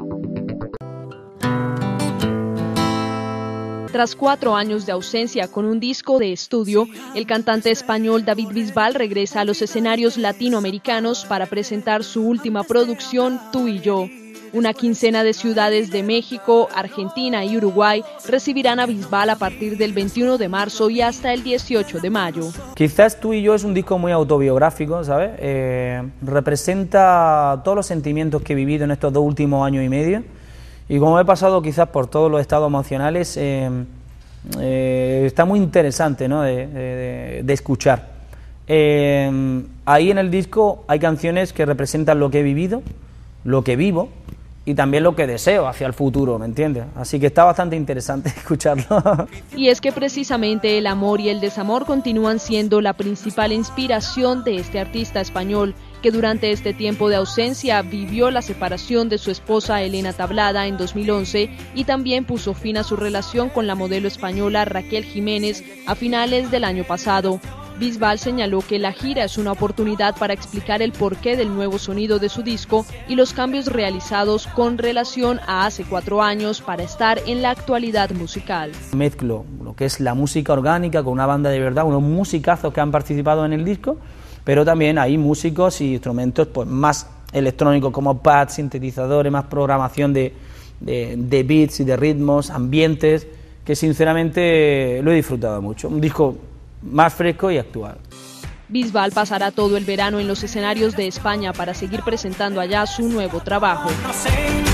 Tras 4 años de ausencia con un disco de estudio, el cantante español David Bisbal regresa a los escenarios latinoamericanos para presentar su última producción, Tú y yo. Una quincena de ciudades de México, Argentina y Uruguay recibirán a Bisbal a partir del 21 de marzo y hasta el 18 de mayo. Quizás Tú y yo es un disco muy autobiográfico, ¿sabes? Representa todos los sentimientos que he vivido en estos 2 últimos años y medio. Y como he pasado quizás por todos los estados emocionales, está muy interesante, ¿no?, de escuchar. Ahí en el disco hay canciones que representan lo que he vivido, lo que vivo y también lo que deseo hacia el futuro, ¿me entiendes? Así que está bastante interesante escucharlo. Y es que precisamente el amor y el desamor continúan siendo la principal inspiración de este artista español, que durante este tiempo de ausencia vivió la separación de su esposa Elena Tablada en 2011 y también puso fin a su relación con la modelo española Raquel Jiménez a finales del año pasado. Bisbal señaló que la gira es una oportunidad para explicar el porqué del nuevo sonido de su disco y los cambios realizados con relación a hace 4 años para estar en la actualidad musical. Mezclo lo que es la música orgánica con una banda de verdad, unos musicazos que han participado en el disco, pero también hay músicos y instrumentos pues más electrónicos como pads, sintetizadores, más programación de beats y de ritmos, ambientes, que sinceramente lo he disfrutado mucho. Un disco más fresco y actual. Bisbal pasará todo el verano en los escenarios de España para seguir presentando allá su nuevo trabajo.